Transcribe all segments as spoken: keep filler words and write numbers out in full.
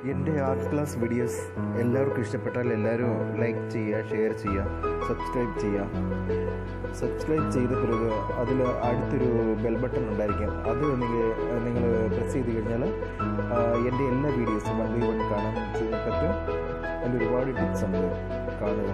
എൻ്റെ art class videos എല്ലാവർക്കും ഇഷ്ടപ്പെട്ടാൽ എല്ലാവരും ലൈക്ക് ചെയ്യുക, ഷെയർ ചെയ്യുക, സബ്സ്ക്രൈബ് ചെയ്യുക. സബ്സ്ക്രൈബ് ചെയ്ത പിറക് അതിൽ അടുത്തൊരു ബെൽ ബട്ടൺ ഉണ്ടായിരിക്കും. അത് നിങ്ങൾ നിങ്ങൾ പ്രസ് ചെയ്ത് കഴിഞ്ഞാൽ എൻ്റെ എല്ലാ വീഡിയോസും വൺ ബൈ വൺ കാണാൻ പറ്റും. അതിൽ ഒരുപാട് ടിപ്സ് ഉണ്ട്, കാണുക.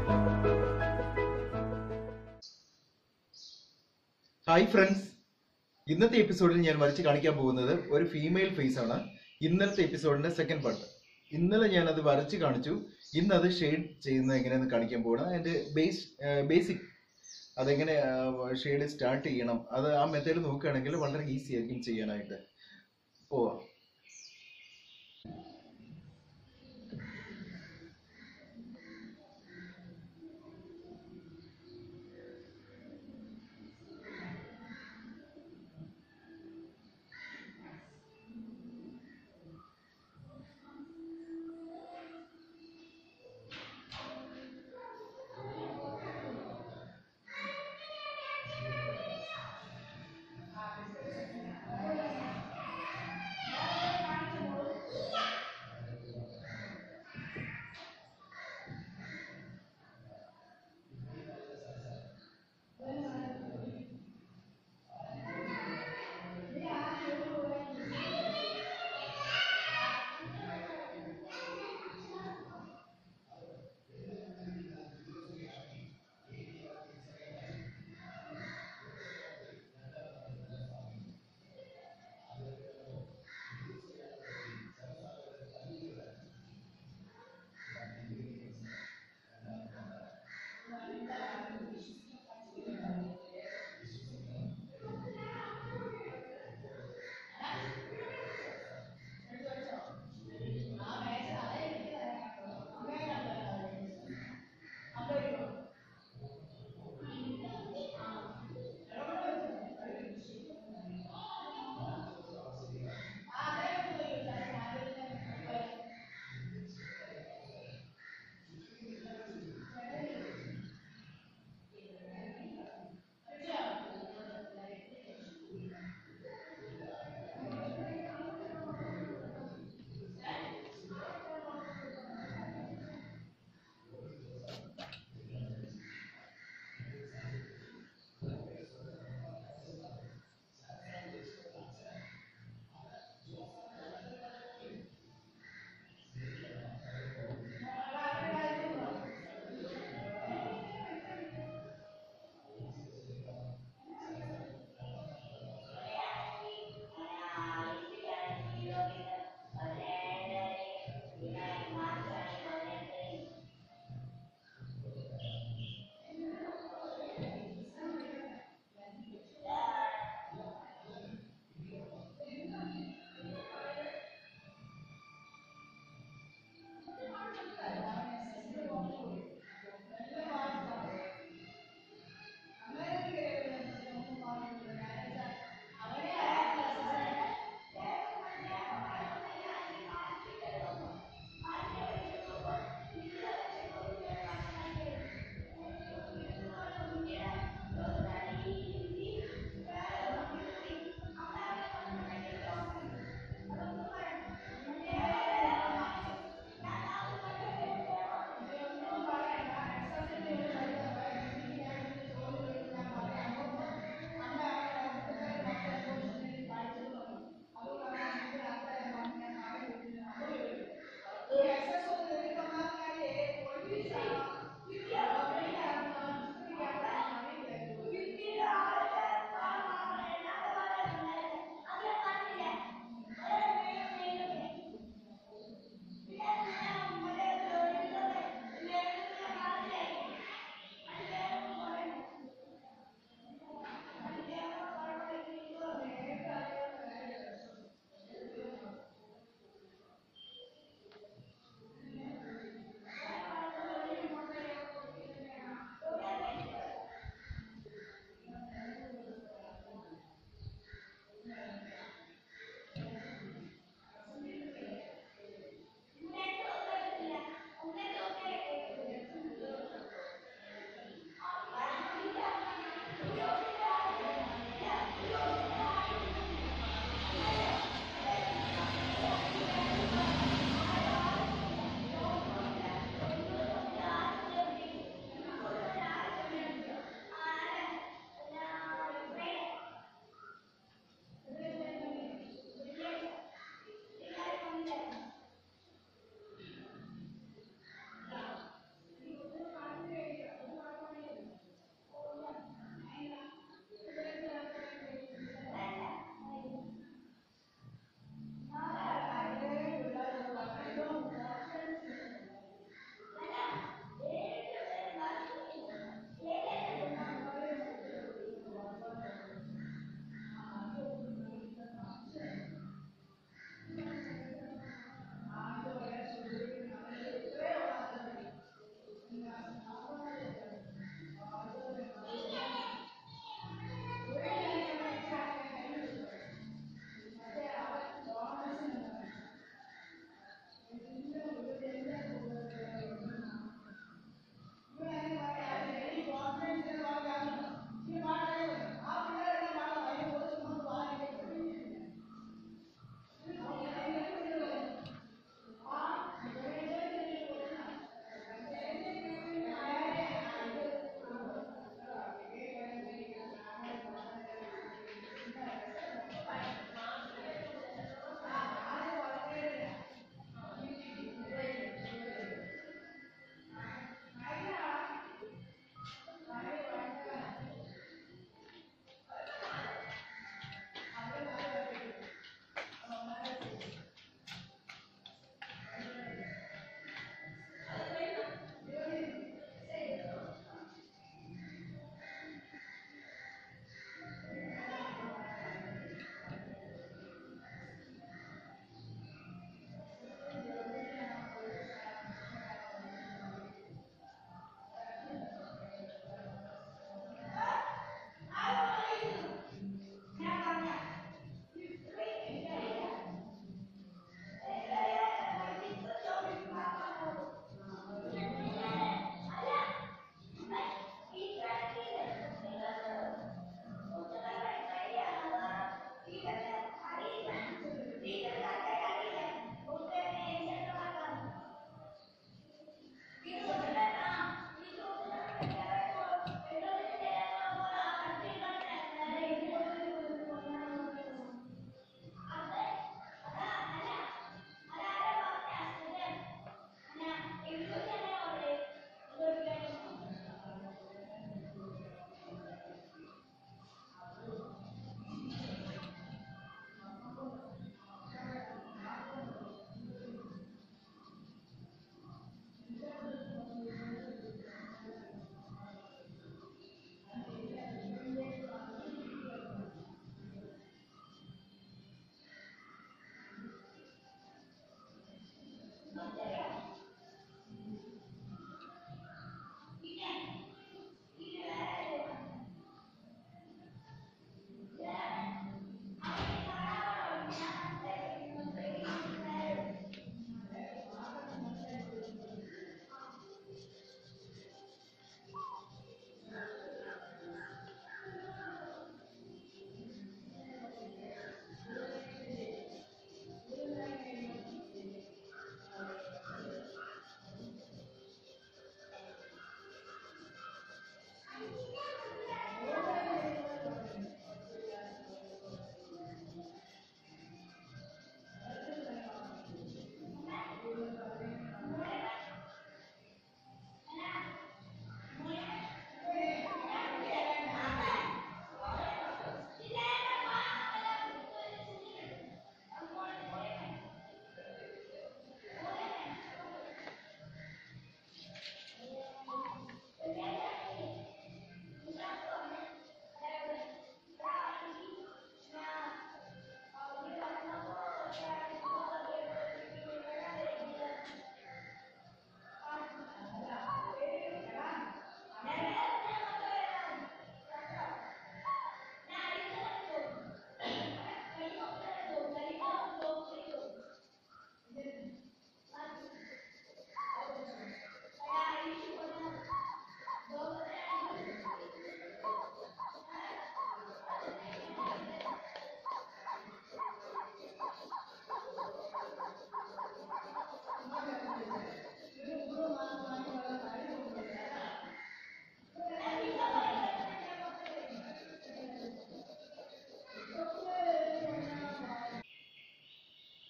ഹായ് ഫ്രണ്ട്സ്, ഇന്നത്തെ എപ്പിസോഡിൽ ഞാൻ വരച്ച് കാണിക്കാൻ പോകുന്നത് ഒരു ഫീമെയിൽ ഫേസ് ആണ്. ഇന്നലത്തെ എപ്പിസോഡിന്റെ സെക്കൻഡ് പാർട്ട്. ഇന്നലെ ഞാൻ അത് വരച്ച് കാണിച്ചു. ഇന്ന് അത് ഷെയ്ഡ് ചെയ്യുന്നത് എങ്ങനെയാണെന്ന് കാണിക്കാൻ പോകണം. അതിന്റെ ബേസ് ബേസിക് അതെങ്ങനെ ഷെയ്ഡ് സ്റ്റാർട്ട് ചെയ്യണം, അത് ആ മെത്തേഡ് നോക്കുകയാണെങ്കിൽ വളരെ ഈസി ആയിരിക്കും ചെയ്യാനായിട്ട്. പോവാം.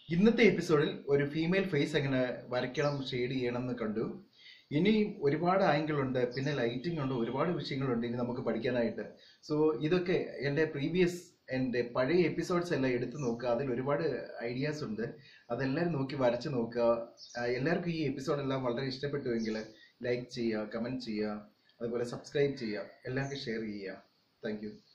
ഇന്നത്തെ എപ്പിസോഡിൽ ഒരു ഫീമെയിൽ ഫേസ് എങ്ങനെ വരയ്ക്കണം, ഷെയ്ഡ് ചെയ്യണം എന്ന് കണ്ടു. ഇനി ഒരുപാട് ആംഗിൾ ഉണ്ട്, പിന്നെ ലൈറ്റിംഗ് ഉണ്ട്, ഒരുപാട് വിഷയങ്ങളുണ്ട് ഇനി നമുക്ക് പഠിക്കാനായിട്ട്. സോ ഇതൊക്കെ എൻ്റെ പ്രീവിയസ് എൻ്റെ പഴയ എപ്പിസോഡ്സ് എല്ലാം എടുത്തു നോക്കുക. അതിൽ ഒരുപാട് ഐഡിയാസ് ഉണ്ട്, അതെല്ലാവരും നോക്കി വരച്ച് നോക്കുക. എല്ലാവർക്കും ഈ എപ്പിസോഡെല്ലാം വളരെ ഇഷ്ടപ്പെട്ടുവെങ്കിൽ ലൈക്ക് ചെയ്യുക, കമൻറ്റ് ചെയ്യുക, അതുപോലെ സബ്സ്ക്രൈബ് ചെയ്യുക, എല്ലാവർക്കും ഷെയർ ചെയ്യുക. Thank U.